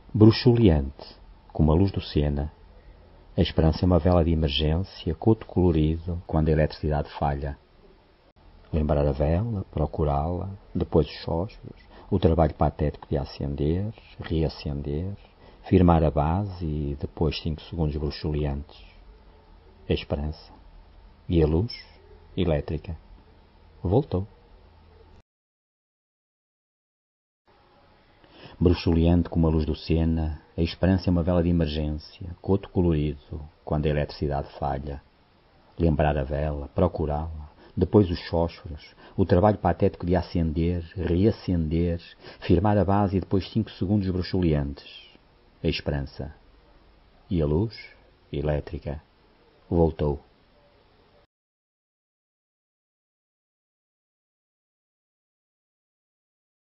Bruxuleante, como a luz do Sena, a esperança é uma vela de emergência, coto colorido, quando a eletricidade falha. Lembrar a vela, procurá-la, depois os fósforos, o trabalho patético de acender, reacender, firmar a base e depois 5 segundos bruxuleantes. A esperança. E a luz elétrica. Voltou. Bruxuleante como a luz do Sena, a esperança é uma vela de emergência, coto colorido, quando a eletricidade falha. Lembrar a vela, procurá-la, depois os fósforos, o trabalho patético de acender, reacender, firmar a base e depois 5 segundos bruxuleantes. A esperança. E a luz elétrica voltou.